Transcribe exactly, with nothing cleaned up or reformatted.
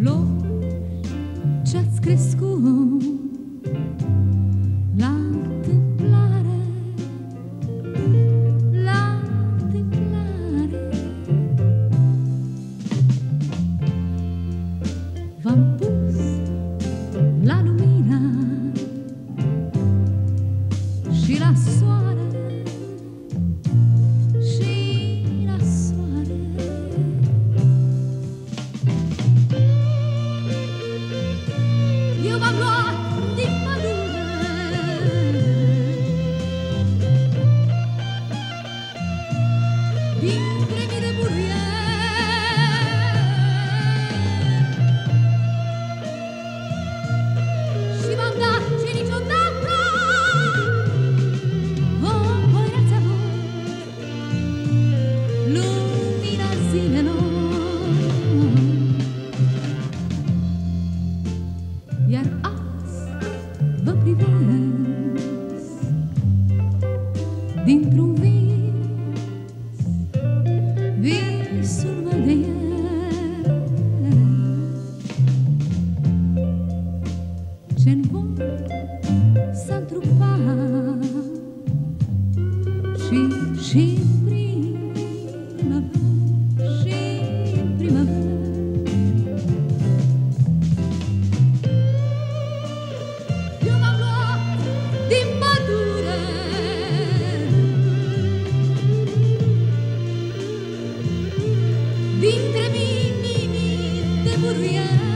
flori ce-ați crescut la întâmplare, la întâmplare. V-am pus la lumina și la soare, și la soare. Eu v-am luat din pădure, dintre mii de burieni, și v-am dat ce niciodată o păreați avut, lumina zilelor. Iar azi vă privesc dintr-un vis, visul meu de ieri, ce-n voi s-a întrupat și și primăvară, și primăvară. Eu m-am luat din pădure, dintre mii, mii, mii de buruieni,